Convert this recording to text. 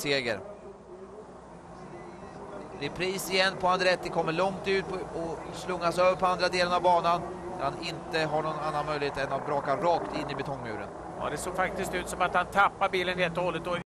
seger. Repris igen på Andretti, kommer långt ut och slungas över på andra delen av banan. Han inte har någon annan möjlighet än att braka rakt in i betongmuren. Ja, det såg faktiskt ut som att han tappar bilen helt och hållet.